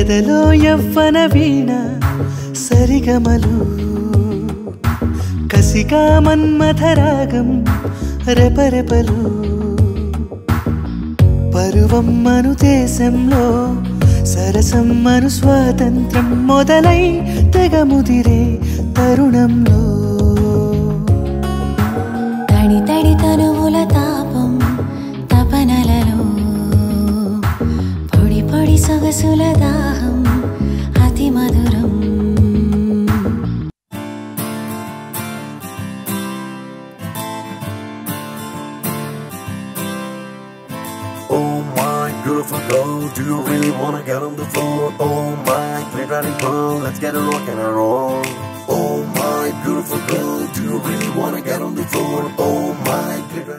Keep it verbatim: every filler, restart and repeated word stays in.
ఎదలో యవ్వన వీణ సరిగమలు కసిగా మన్మథరాగం రెపరెపలు పరువం మను దేశంలో సరసం మను స్వాతంత్రం మొదలై తెగముదిరే తరుణంలో తడి తడి తనువుల తాపం తపనలలో పొడి పొడి సొగసుల దాహం అతి మధురం Oh my beautiful girl, do you really wanna get on the floor? Oh my great riding pearl, let's get a rock and a roll. Oh my beautiful girl, do you really wanna get on the floor? Oh my great